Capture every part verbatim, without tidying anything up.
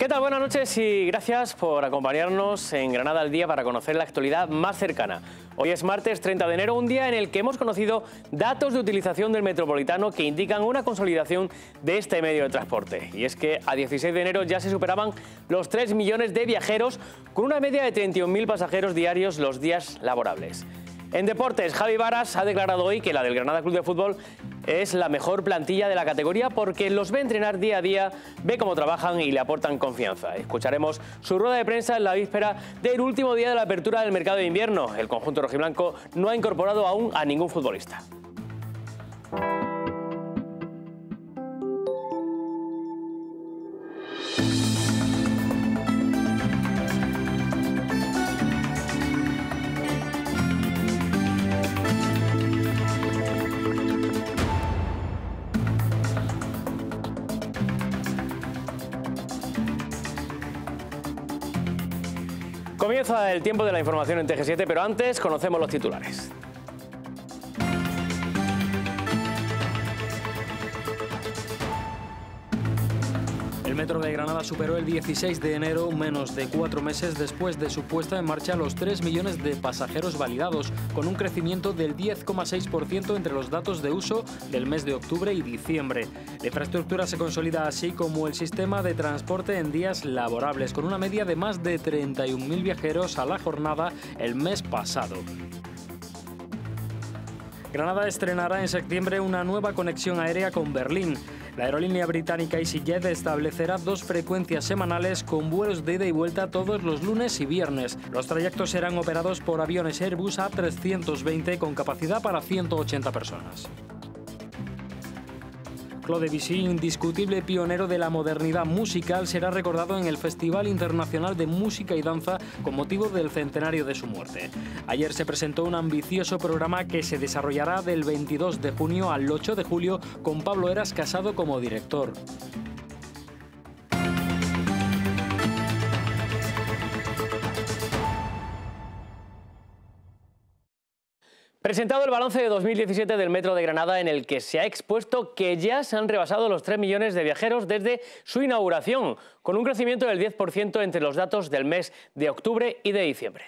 ¿Qué tal? Buenas noches y gracias por acompañarnos en Granada al Día para conocer la actualidad más cercana. Hoy es martes treinta de enero, un día en el que hemos conocido datos de utilización del Metropolitano que indican una consolidación de este medio de transporte. Y es que a dieciséis de enero ya se superaban los tres millones de viajeros, con una media de treinta y un mil pasajeros diarios los días laborables. En deportes, Javi Varas ha declarado hoy que la del Granada Club de Fútbol es la mejor plantilla de la categoría porque los ve entrenar día a día, ve cómo trabajan y le aportan confianza. Escucharemos su rueda de prensa en la víspera del último día de la apertura del mercado de invierno. El conjunto rojiblanco no ha incorporado aún a ningún futbolista. Comienza el tiempo de la información en T G siete, pero antes conocemos los titulares. El Metro de Granada superó el dieciséis de enero, menos de cuatro meses después de su puesta en marcha, los tres millones de pasajeros validados, con un crecimiento del diez coma seis por ciento entre los datos de uso del mes de octubre y diciembre. La infraestructura se consolida así como el sistema de transporte en días laborables, con una media de más de treinta y un mil viajeros a la jornada el mes pasado. Granada estrenará en septiembre una nueva conexión aérea con Berlín. La aerolínea británica EasyJet establecerá dos frecuencias semanales con vuelos de ida y vuelta todos los lunes y viernes. Los trayectos serán operados por aviones Airbus A trescientos veinte con capacidad para ciento ochenta personas. Claude Debussy, indiscutible pionero de la modernidad musical, será recordado en el Festival Internacional de Música y Danza con motivo del centenario de su muerte. Ayer se presentó un ambicioso programa que se desarrollará del veintidós de junio al ocho de julio con Pablo Heras Casado como director. Presentado el balance de dos mil diecisiete del Metro de Granada, en el que se ha expuesto que ya se han rebasado los tres millones de viajeros desde su inauguración, con un crecimiento del diez por ciento entre los datos del mes de octubre y de diciembre.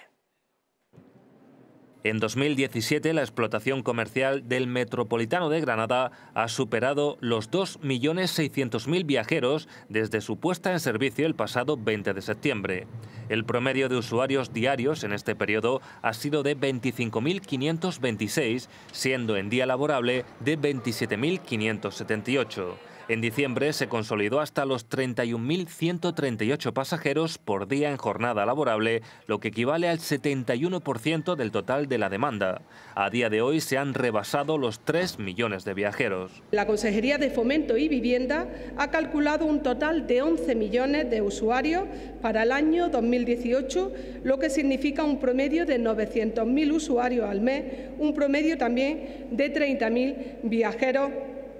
En dos mil diecisiete, la explotación comercial del Metropolitano de Granada ha superado los dos millones seiscientos mil viajeros desde su puesta en servicio el pasado veinte de septiembre. El promedio de usuarios diarios en este periodo ha sido de veinticinco mil quinientos veintiséis, siendo en día laborable de veintisiete mil quinientos setenta y ocho. En diciembre se consolidó hasta los treinta y un mil ciento treinta y ocho pasajeros por día en jornada laborable, lo que equivale al setenta y uno por ciento del total de la demanda. A día de hoy se han rebasado los tres millones de viajeros. La Consejería de Fomento y Vivienda ha calculado un total de once millones de usuarios para el año dos mil dieciocho, lo que significa un promedio de novecientos mil usuarios al mes, un promedio también de treinta mil viajeros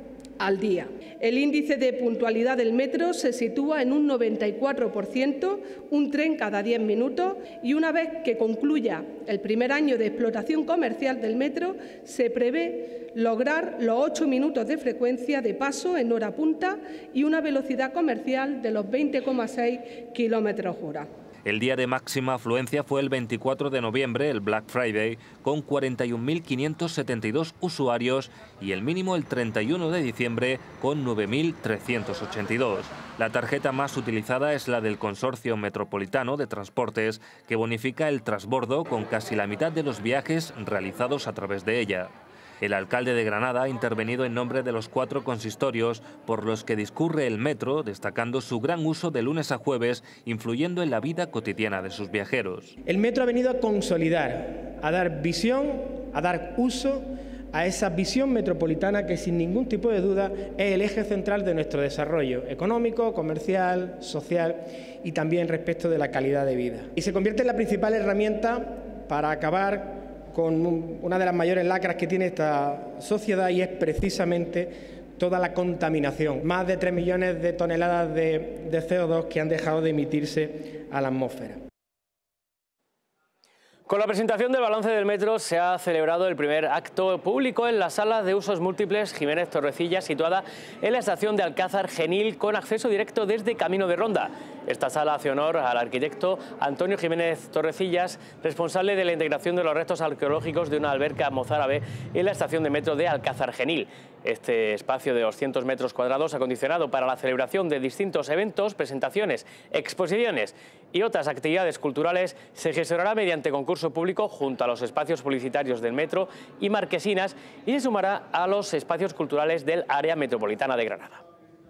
al día. El índice de puntualidad del metro se sitúa en un noventa y cuatro por ciento, un tren cada diez minutos, y una vez que concluya el primer año de explotación comercial del metro, se prevé lograr los ocho minutos de frecuencia de paso en hora punta y una velocidad comercial de los veinte coma seis kilómetros hora. El día de máxima afluencia fue el veinticuatro de noviembre, el Black Friday, con cuarenta y un mil quinientos setenta y dos usuarios, y el mínimo el treinta y uno de diciembre con nueve mil trescientos ochenta y dos. La tarjeta más utilizada es la del Consorcio Metropolitano de Transportes, que bonifica el transbordo con casi la mitad de los viajes realizados a través de ella. El alcalde de Granada ha intervenido en nombre de los cuatro consistorios por los que discurre el metro, destacando su gran uso de lunes a jueves, influyendo en la vida cotidiana de sus viajeros. El metro ha venido a consolidar, a dar visión, a dar uso a esa visión metropolitana que sin ningún tipo de duda es el eje central de nuestro desarrollo económico, comercial, social y también respecto de la calidad de vida. Y se convierte en la principal herramienta para acabar con una de las mayores lacras que tiene esta sociedad, y es precisamente toda la contaminación. Más de tres millones de toneladas de, de C O dos que han dejado de emitirse a la atmósfera. Con la presentación del balance del metro se ha celebrado el primer acto público en la sala de usos múltiples Jiménez Torrecilla, situada en la estación de Alcázar Genil, con acceso directo desde Camino de Ronda. Esta sala hace honor al arquitecto Antonio Jiménez Torrecillas, responsable de la integración de los restos arqueológicos de una alberca mozárabe en la estación de metro de Alcázar Genil. Este espacio de doscientos metros cuadrados, acondicionado para la celebración de distintos eventos, presentaciones, exposiciones y otras actividades culturales, se gestionará mediante concurso público junto a los espacios publicitarios del metro y marquesinas y se sumará a los espacios culturales del área metropolitana de Granada.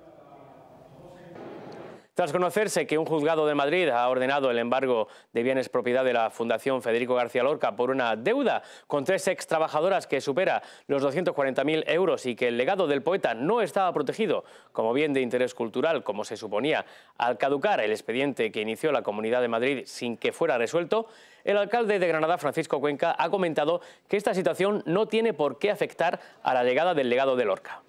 Tras conocerse que un juzgado de Madrid ha ordenado el embargo de bienes propiedad de la Fundación Federico García Lorca por una deuda con tres ex trabajadoras que supera los doscientos cuarenta mil euros y que el legado del poeta no estaba protegido como bien de interés cultural, como se suponía, al caducar el expediente que inició la Comunidad de Madrid sin que fuera resuelto, el alcalde de Granada, Francisco Cuenca, ha comentado que esta situación no tiene por qué afectar a la llegada del legado de Lorca.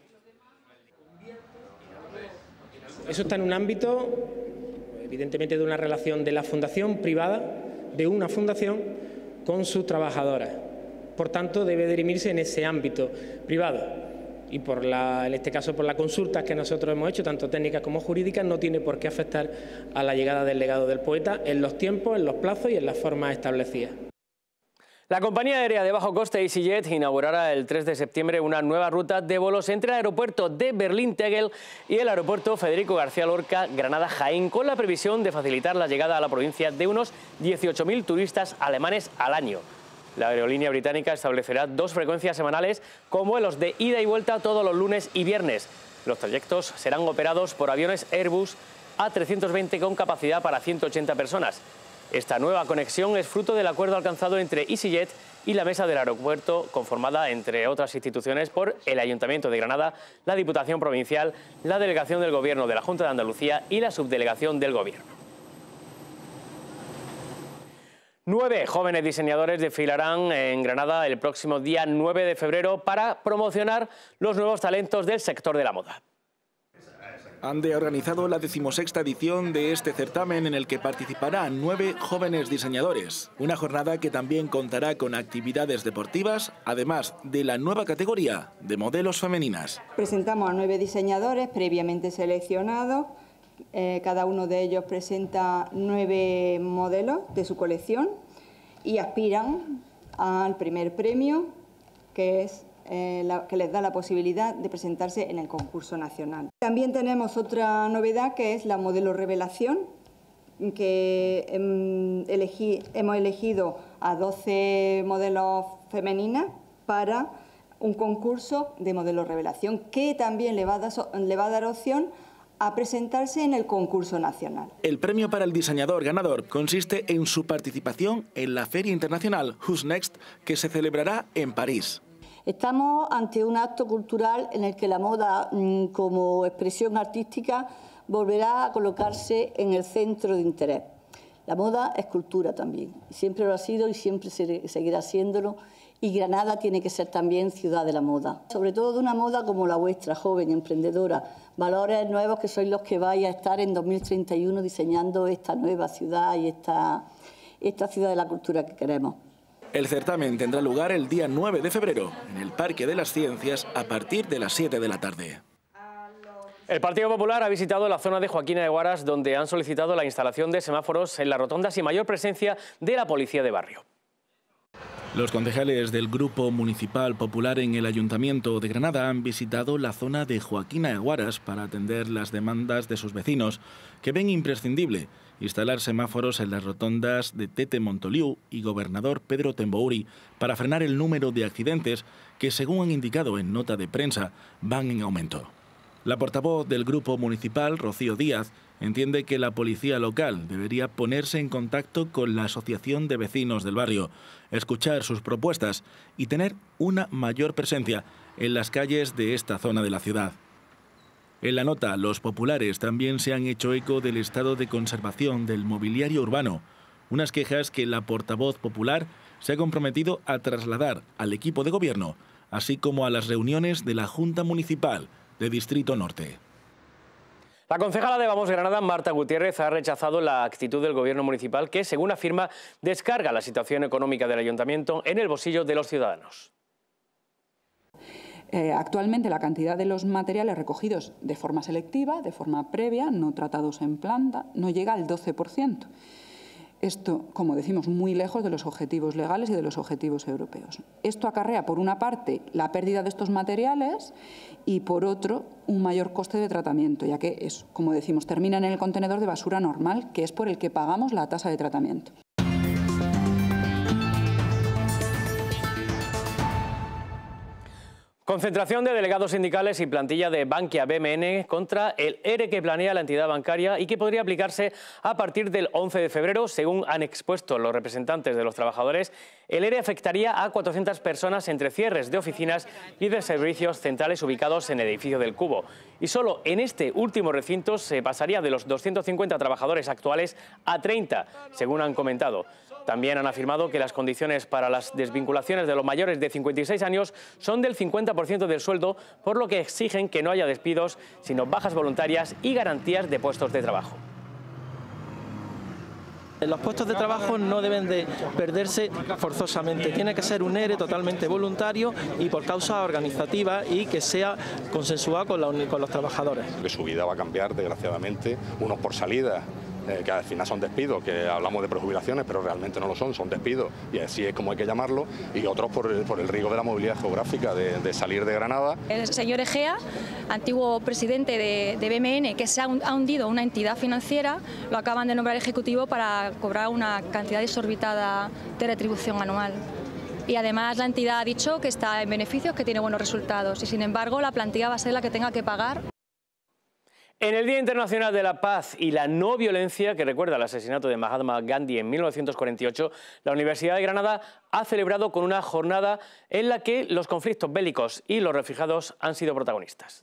Eso está en un ámbito, evidentemente, de una relación de la fundación privada, de una fundación, con sus trabajadoras. Por tanto, debe dirimirse en ese ámbito privado. Y por la, en este caso, por las consultas que nosotros hemos hecho, tanto técnicas como jurídicas, no tiene por qué afectar a la llegada del legado del poeta en los tiempos, en los plazos y en las formas establecidas. La compañía aérea de bajo coste EasyJet inaugurará el tres de septiembre una nueva ruta de vuelos entre el aeropuerto de Berlín-Tegel y el aeropuerto Federico García Lorca Granada-Jaén, con la previsión de facilitar la llegada a la provincia de unos dieciocho mil turistas alemanes al año. La aerolínea británica establecerá dos frecuencias semanales con vuelos de ida y vuelta todos los lunes y viernes. Los trayectos serán operados por aviones Airbus A trescientos veinte con capacidad para ciento ochenta personas. Esta nueva conexión es fruto del acuerdo alcanzado entre EasyJet y la mesa del aeropuerto, conformada, entre otras instituciones, por el Ayuntamiento de Granada, la Diputación Provincial, la Delegación del Gobierno de la Junta de Andalucía y la Subdelegación del Gobierno. Nueve jóvenes diseñadores desfilarán en Granada el próximo día nueve de febrero para promocionar los nuevos talentos del sector de la moda. Han organizado la decimosexta edición de este certamen en el que participarán nueve jóvenes diseñadores. Una jornada que también contará con actividades deportivas, además de la nueva categoría de modelos femeninas. Presentamos a nueve diseñadores previamente seleccionados. Eh, cada uno de ellos presenta nueve modelos de su colección y aspiran al primer premio, que es Eh, la, que les da la posibilidad de presentarse en el concurso nacional. También tenemos otra novedad, que es la modelo revelación, que eh, elegí, hemos elegido a doce modelos femeninas para un concurso de modelo revelación, que también le va a dar, le va a dar opción a presentarse en el concurso nacional. El premio para el diseñador ganador consiste en su participación en la Feria Internacional Who's Next, que se celebrará en París. Estamos ante un acto cultural en el que la moda, como expresión artística, volverá a colocarse en el centro de interés. La moda es cultura también, siempre lo ha sido y siempre seguirá siéndolo, y Granada tiene que ser también ciudad de la moda. Sobre todo de una moda como la vuestra, joven, emprendedora, valores nuevos que sois los que vais a estar en dos mil treinta y uno diseñando esta nueva ciudad y esta, esta ciudad de la cultura que queremos. El certamen tendrá lugar el día nueve de febrero en el Parque de las Ciencias a partir de las siete de la tarde. El Partido Popular ha visitado la zona de Joaquina de Guaras, donde han solicitado la instalación de semáforos en las rotondas y mayor presencia de la policía de barrio. Los concejales del Grupo Municipal Popular en el Ayuntamiento de Granada han visitado la zona de Joaquina de Guaras para atender las demandas de sus vecinos, que ven imprescindible instalar semáforos en las rotondas de Tete Montoliu y Gobernador Pedro Tembouri para frenar el número de accidentes que, según han indicado en nota de prensa, van en aumento. La portavoz del Grupo Municipal, Rocío Díaz, entiende que la policía local debería ponerse en contacto con la Asociación de Vecinos del barrio, escuchar sus propuestas y tener una mayor presencia en las calles de esta zona de la ciudad. En la nota, los populares también se han hecho eco del estado de conservación del mobiliario urbano, unas quejas que la portavoz popular se ha comprometido a trasladar al equipo de gobierno, así como a las reuniones de la Junta Municipal de Distrito Norte. La concejala de Vamos Granada, Marta Gutiérrez, ha rechazado la actitud del gobierno municipal que, según afirma, descarga la situación económica del ayuntamiento en el bolsillo de los ciudadanos. Eh, actualmente la cantidad de los materiales recogidos de forma selectiva, de forma previa, no tratados en planta, no llega al doce por ciento. Esto, como decimos, muy lejos de los objetivos legales y de los objetivos europeos. Esto acarrea, por una parte, la pérdida de estos materiales y, por otro, un mayor coste de tratamiento, ya que, es, como decimos, terminan en el contenedor de basura normal, que es por el que pagamos la tasa de tratamiento. Concentración de delegados sindicales y plantilla de Bankia B M N contra el E R E que planea la entidad bancaria y que podría aplicarse a partir del once de febrero. Según han expuesto los representantes de los trabajadores, el E R E afectaría a cuatrocientas personas entre cierres de oficinas y de servicios centrales ubicados en el edificio del Cubo. Y solo en este último recinto se pasaría de los doscientos cincuenta trabajadores actuales a treinta, según han comentado. También han afirmado que las condiciones para las desvinculaciones de los mayores de cincuenta y seis años son del cincuenta por ciento del sueldo, por lo que exigen que no haya despidos, sino bajas voluntarias y garantías de puestos de trabajo. Los puestos de trabajo no deben de perderse forzosamente, tiene que ser un E R E totalmente voluntario y por causa organizativa y que sea consensuado con, la, con los trabajadores. Que su vida va a cambiar, desgraciadamente, unos por salida, eh, que al final son despidos, que hablamos de prejubilaciones, pero realmente no lo son, son despidos, y así es como hay que llamarlo, y otros por el, por el riesgo de la movilidad geográfica, de, de salir de Granada. El señor Egea, antiguo presidente de, de B M N, que se ha hundido una entidad financiera, lo acaban de nombrar ejecutivo para cobrar una cantidad desorbitada de retribución anual. Y además la entidad ha dicho que está en beneficios, que tiene buenos resultados, y sin embargo la plantilla va a ser la que tenga que pagar. En el Día Internacional de la Paz y la No Violencia, que recuerda el asesinato de Mahatma Gandhi en mil novecientos cuarenta y ocho, la Universidad de Granada ha celebrado con una jornada en la que los conflictos bélicos y los refugiados han sido protagonistas.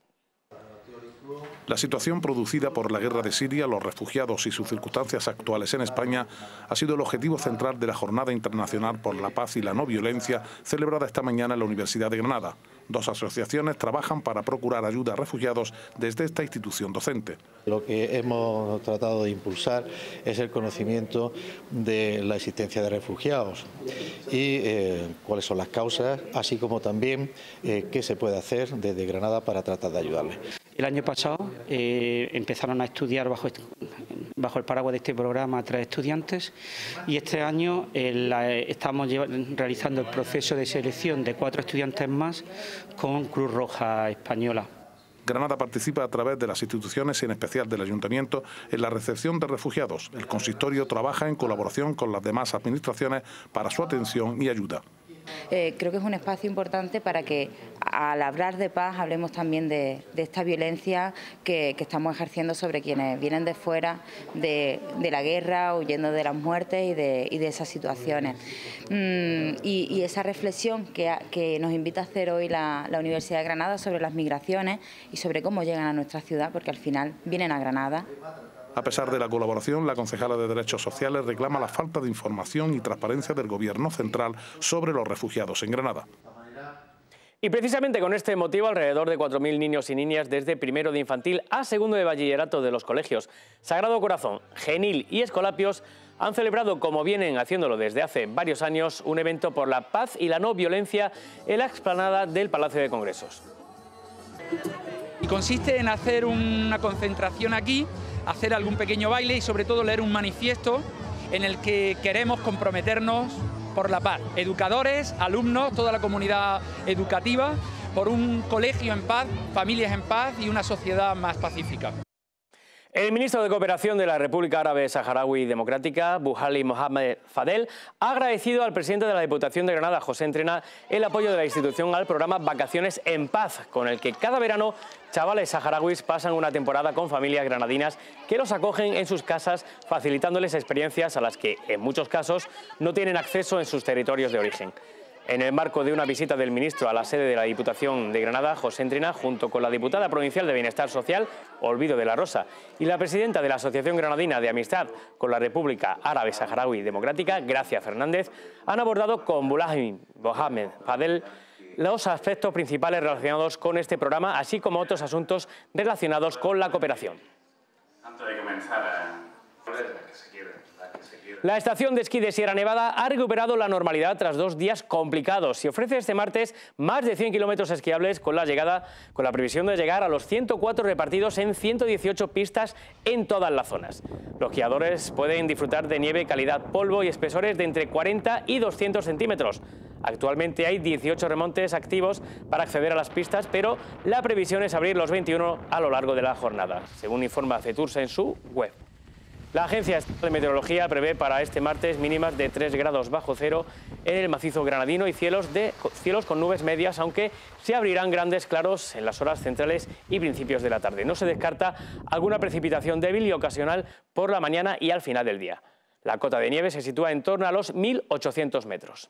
La situación producida por la guerra de Siria, los refugiados y sus circunstancias actuales en España ha sido el objetivo central de la Jornada Internacional por la Paz y la No Violencia celebrada esta mañana en la Universidad de Granada. Dos asociaciones trabajan para procurar ayuda a refugiados desde esta institución docente. Lo que hemos tratado de impulsar es el conocimiento de la existencia de refugiados y eh, cuáles son las causas, así como también eh, qué se puede hacer desde Granada para tratar de ayudarles. El año pasado eh, empezaron a estudiar bajo, bajo el paraguas de este programa tres estudiantes y este año eh, la, estamos lleva, realizando el proceso de selección de cuatro estudiantes más con Cruz Roja Española. Granada participa a través de las instituciones y en especial del Ayuntamiento en la recepción de refugiados. El consistorio trabaja en colaboración con las demás administraciones para su atención y ayuda. Eh, creo que es un espacio importante para que al hablar de paz hablemos también de, de esta violencia que, que estamos ejerciendo sobre quienes vienen de fuera de, de la guerra, huyendo de las muertes y de, y de esas situaciones. Mm, y, y esa reflexión que, que nos invita a hacer hoy la, la Universidad de Granada sobre las migraciones y sobre cómo llegan a nuestra ciudad, porque al final vienen a Granada. A pesar de la colaboración, la concejala de Derechos Sociales reclama la falta de información y transparencia del Gobierno central sobre los refugiados en Granada. Y precisamente con este motivo, alrededor de cuatro mil niños y niñas desde primero de infantil a segundo de bachillerato de los colegios Sagrado Corazón, Genil y Escolapios han celebrado, como vienen haciéndolo desde hace varios años, un evento por la paz y la no violencia en la explanada del Palacio de Congresos. Y consiste en hacer una concentración aquí, hacer algún pequeño baile y sobre todo leer un manifiesto en el que queremos comprometernos por la paz. Educadores, alumnos, toda la comunidad educativa, por un colegio en paz, familias en paz y una sociedad más pacífica. El ministro de Cooperación de la República Árabe Saharaui Democrática, Bouhali Mohamed Fadel, ha agradecido al presidente de la Diputación de Granada, José Entrena, el apoyo de la institución al programa Vacaciones en Paz, con el que cada verano chavales saharauis pasan una temporada con familias granadinas que los acogen en sus casas, facilitándoles experiencias a las que, en muchos casos, no tienen acceso en sus territorios de origen. En el marco de una visita del ministro a la sede de la Diputación de Granada, José Entrena, junto con la diputada provincial de Bienestar Social, Olvido de la Rosa, y la presidenta de la Asociación Granadina de Amistad con la República Árabe Saharaui Democrática, Gracia Fernández, han abordado con Bouhali Mohamed Fadel los aspectos principales relacionados con este programa, así como otros asuntos relacionados con la cooperación. Antes de comenzar a La estación de esquí de Sierra Nevada ha recuperado la normalidad tras dos días complicados y ofrece este martes más de cien kilómetros esquiables con la llegada, con la previsión de llegar a los ciento cuatro repartidos en ciento dieciocho pistas en todas las zonas. Los esquiadores pueden disfrutar de nieve calidad polvo y espesores de entre cuarenta y doscientos centímetros. Actualmente hay dieciocho remontes activos para acceder a las pistas, pero la previsión es abrir los veintiuno a lo largo de la jornada, según informa Cetursa en su web. La Agencia Estatal de Meteorología prevé para este martes mínimas de tres grados bajo cero en el macizo granadino y cielos, de, cielos con nubes medias, aunque se abrirán grandes claros en las horas centrales y principios de la tarde. No se descarta alguna precipitación débil y ocasional por la mañana y al final del día. La cota de nieve se sitúa en torno a los mil ochocientos metros.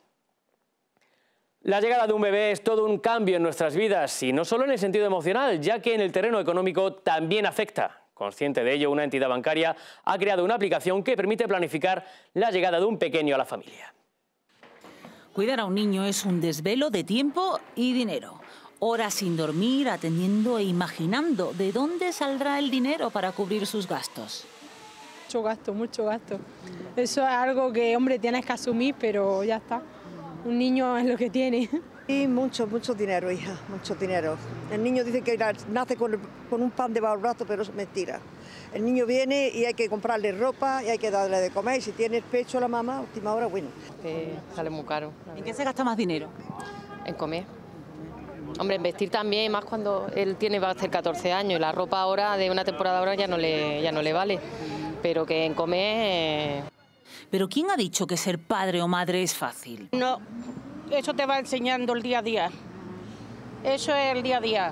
La llegada de un bebé es todo un cambio en nuestras vidas y no solo en el sentido emocional, ya que en el terreno económico también afecta. Consciente de ello, una entidad bancaria ha creado una aplicación que permite planificar la llegada de un pequeño a la familia. Cuidar a un niño es un desvelo de tiempo y dinero. Horas sin dormir, atendiendo e imaginando de dónde saldrá el dinero para cubrir sus gastos. Mucho gasto, mucho gasto. Eso es algo que, hombre, tienes que asumir, pero ya está. Un niño es lo que tiene. Y mucho, mucho dinero, hija, mucho dinero. El niño dice que nace con, el, con un pan debajo del brazo, pero es mentira. El niño viene y hay que comprarle ropa y hay que darle de comer. Y si tiene el pecho la mamá, a última hora, bueno. Que sale muy caro. ¿En qué se gasta más dinero? En comer. Hombre, en vestir también, más cuando él tiene, va a hacer catorce años. Y la ropa ahora, de una temporada ahora, ya no le, ya no le vale. Pero que en comer... Eh... ¿Pero quién ha dicho que ser padre o madre es fácil? No. Eso te va enseñando el día a día. Eso es el día a día.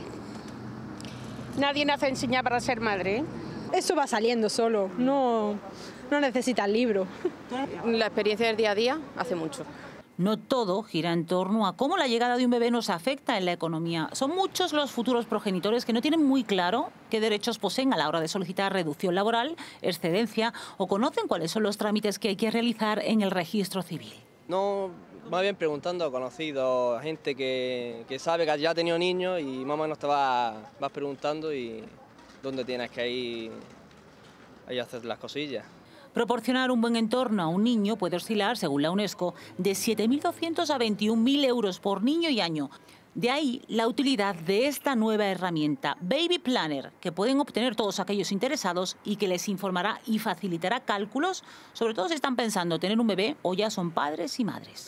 Nadie nace enseñar para ser madre, ¿eh? Eso va saliendo solo, no, no necesitas libro. La experiencia del día a día hace mucho. No todo gira en torno a cómo la llegada de un bebé nos afecta en la economía. Son muchos los futuros progenitores que no tienen muy claro qué derechos poseen a la hora de solicitar reducción laboral, excedencia o conocen cuáles son los trámites que hay que realizar en el registro civil. No, más bien preguntando a conocidos, a gente que, que sabe que ya ha tenido niños y mamá nos te va, vas preguntando y dónde tienes que ir a hacer las cosillas. Proporcionar un buen entorno a un niño puede oscilar, según la UNESCO, de siete mil doscientos a veintiún mil euros por niño y año. De ahí la utilidad de esta nueva herramienta, Baby Planner, que pueden obtener todos aquellos interesados y que les informará y facilitará cálculos, sobre todo si están pensando tener un bebé o ya son padres y madres.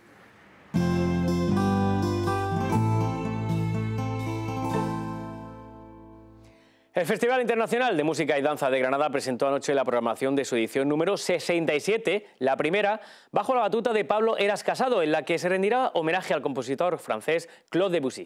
El Festival Internacional de Música y Danza de Granada presentó anoche la programación de su edición número sesenta y siete, la primera, bajo la batuta de Pablo Heras Casado, en la que se rendirá homenaje al compositor francés Claude Debussy.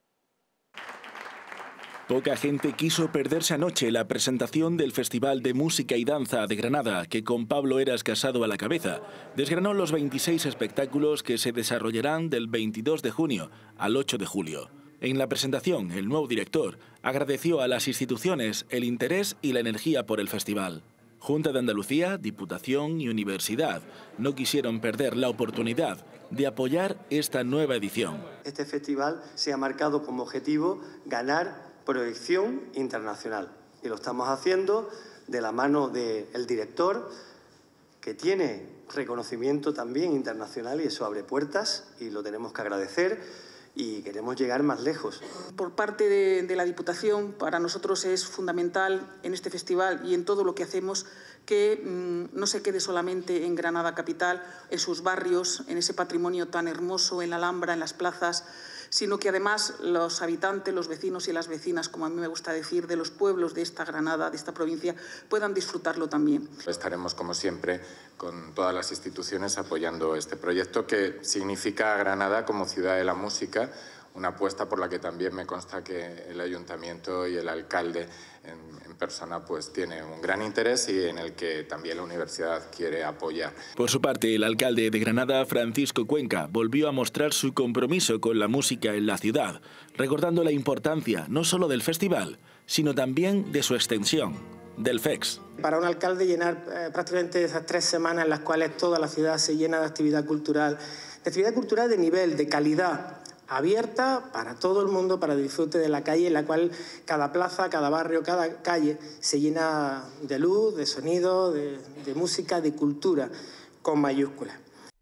Poca gente quiso perderse anoche la presentación del Festival de Música y Danza de Granada, que con Pablo Heras Casado a la cabeza, desgranó los veintiséis espectáculos que se desarrollarán del veintidós de junio al ocho de julio. En la presentación, el nuevo director agradeció a las instituciones el interés y la energía por el festival. Junta de Andalucía, Diputación y Universidad no quisieron perder la oportunidad de apoyar esta nueva edición. Este festival se ha marcado como objetivo ganar proyección internacional y lo estamos haciendo de la mano del director, que tiene reconocimiento también internacional y eso abre puertas y lo tenemos que agradecer. Y queremos llegar más lejos. Por parte de, de la Diputación, para nosotros es fundamental en este festival y en todo lo que hacemos que mmm, no se quede solamente en Granada capital, en sus barrios, en ese patrimonio tan hermoso, en la Alhambra, en las plazas, sino que además los habitantes, los vecinos y las vecinas, como a mí me gusta decir, de los pueblos de esta Granada, de esta provincia, puedan disfrutarlo también. Estaremos, como siempre, con todas las instituciones apoyando este proyecto que significa a Granada como ciudad de la música, una apuesta por la que también me consta que el Ayuntamiento y el alcalde en, en persona pues tiene un gran interés y en el que también la universidad quiere apoyar. Por su parte, el alcalde de Granada, Francisco Cuenca, volvió a mostrar su compromiso con la música en la ciudad, recordando la importancia no solo del festival, sino también de su extensión, del F E X. Para un alcalde llenar eh, prácticamente esas tres semanas en las cuales toda la ciudad se llena de actividad cultural, de actividad cultural de nivel, de calidad, abierta para todo el mundo, para el disfrute de la calle, en la cual cada plaza, cada barrio, cada calle se llena de luz, de sonido, de, de música, de cultura, con mayúsculas.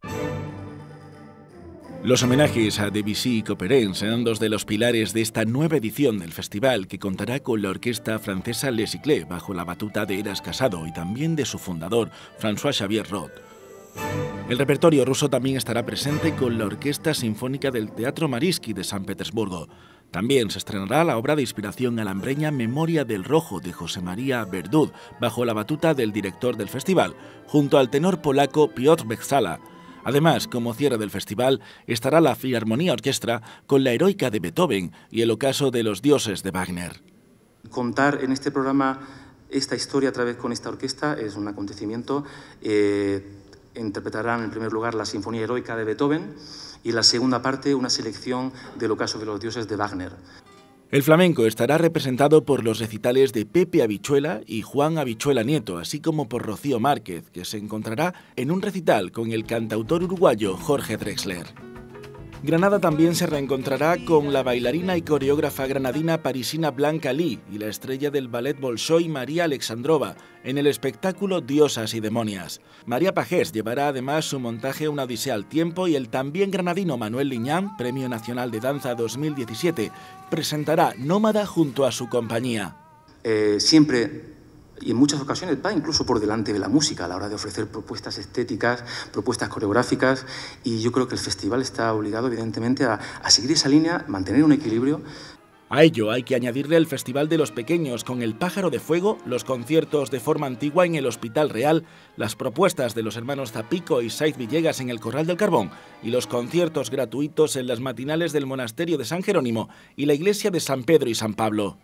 Los homenajes a Debussy y Couperin serán dos de los pilares de esta nueva edición del festival, que contará con la orquesta francesa Les Cyclés, bajo la batuta de Eras Casado, y también de su fundador, François-Xavier Roth. El repertorio ruso también estará presente con la Orquesta Sinfónica del Teatro Mariinsky de San Petersburgo. También se estrenará la obra de inspiración alambreña Memoria del Rojo de José María Verdud, bajo la batuta del director del festival, junto al tenor polaco Piotr Beczala. Además, como cierre del festival, estará la Filarmonía Orquestra con la Heroica de Beethoven y el Ocaso de los Dioses de Wagner. Contar en este programa esta historia a través con esta orquesta es un acontecimiento. Eh, interpretarán en primer lugar la Sinfonía Heroica de Beethoven y en la segunda parte una selección del Ocaso de los Dioses de Wagner. El flamenco estará representado por los recitales de Pepe Habichuela y Juan Habichuela Nieto, así como por Rocío Márquez, que se encontrará en un recital con el cantautor uruguayo Jorge Drexler. Granada también se reencontrará con la bailarina y coreógrafa granadina parisina Blanca Lee y la estrella del ballet Bolshoi María Alexandrova en el espectáculo Diosas y Demonias. María Pajés llevará además su montaje Una odisea al tiempo, y el también granadino Manuel Liñán, Premio Nacional de Danza dos mil diecisiete, presentará Nómada junto a su compañía. Eh, siempre y en muchas ocasiones va incluso por delante de la música a la hora de ofrecer propuestas estéticas, propuestas coreográficas, y yo creo que el festival está obligado evidentemente a, a seguir esa línea, mantener un equilibrio. A ello hay que añadirle el Festival de los Pequeños con El Pájaro de Fuego, los conciertos de forma antigua en el Hospital Real, las propuestas de los hermanos Zapico y Saiz Villegas en el Corral del Carbón y los conciertos gratuitos en las matinales del Monasterio de San Jerónimo y la Iglesia de San Pedro y San Pablo.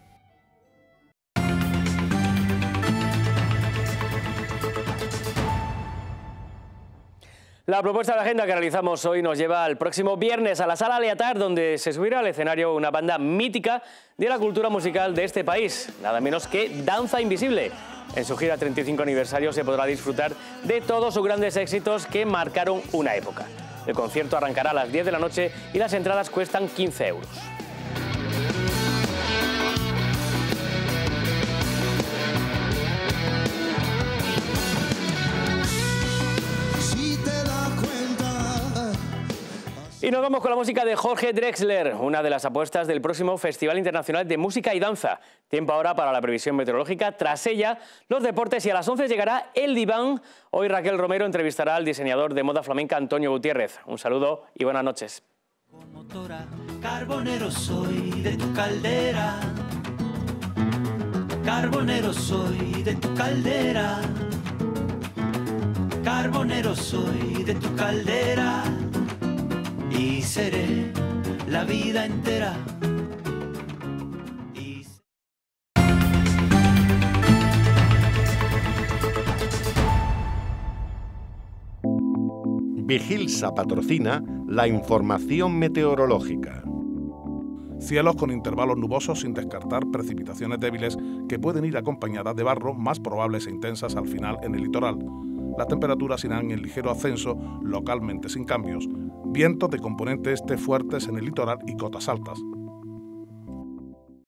La propuesta de agenda que realizamos hoy nos lleva al próximo viernes a la Sala Aleatar, donde se subirá al escenario una banda mítica de la cultura musical de este país, nada menos que Danza Invisible. En su gira treinta y cinco aniversario se podrá disfrutar de todos sus grandes éxitos que marcaron una época. El concierto arrancará a las diez de la noche y las entradas cuestan quince euros. Y nos vamos con la música de Jorge Drexler, una de las apuestas del próximo Festival Internacional de Música y Danza. Tiempo ahora para la previsión meteorológica, tras ella los deportes, y a las once llegará El Diván. Hoy Raquel Romero entrevistará al diseñador de moda flamenca Antonio Gutiérrez. Un saludo y buenas noches. Carbonero soy de tu caldera, carbonero soy de tu caldera, carbonero soy de tu caldera. Y seré la vida entera. Y... Vigilsa patrocina la información meteorológica. Cielos con intervalos nubosos, sin descartar precipitaciones débiles que pueden ir acompañadas de barro, más probables e intensas al final en el litoral. Las temperaturas irán en ligero ascenso, localmente sin cambios. Vientos de componente este fuertes en el litoral y cotas altas.